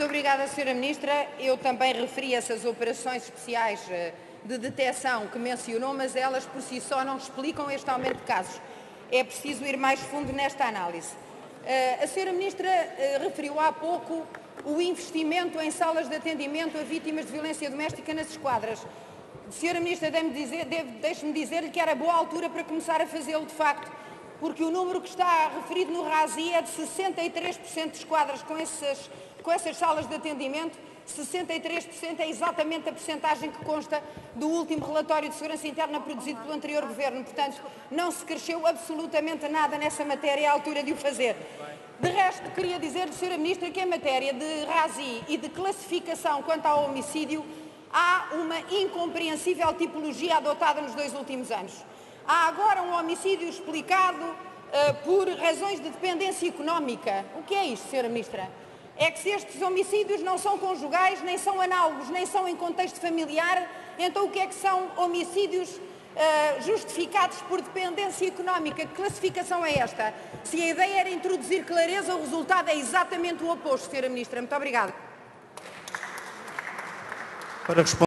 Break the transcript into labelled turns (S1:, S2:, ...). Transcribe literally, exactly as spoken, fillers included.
S1: Muito obrigada, senhora Ministra. Eu também referi essas operações especiais de detecção que mencionou, mas elas por si só não explicam este aumento de casos. É preciso ir mais fundo nesta análise. A senhora Ministra referiu há pouco o investimento em salas de atendimento a vítimas de violência doméstica nas esquadras. Senhora Ministra, deixe-me dizer-lhe que era boa altura para começar a fazê-lo de facto, porque o número que está referido no RASI é de sessenta e três por cento de esquadras com essas, com essas salas de atendimento. sessenta e três por cento é exatamente a percentagem que consta do último relatório de segurança interna produzido pelo anterior governo. Portanto, não se cresceu absolutamente nada nessa matéria, é a altura de o fazer. De resto, queria dizer-lhe, senhora Ministra, que em matéria de RASI e de classificação quanto ao homicídio, há uma incompreensível tipologia adotada nos dois últimos anos. Há agora um homicídio explicado uh, por razões de dependência económica. O que é isto, senhora Ministra? É que se estes homicídios não são conjugais, nem são análogos, nem são em contexto familiar, então o que é que são homicídios uh, justificados por dependência económica? Que classificação é esta? Se a ideia era introduzir clareza, o resultado é exatamente o oposto, senhora Ministra. Muito obrigada.
S2: Para responder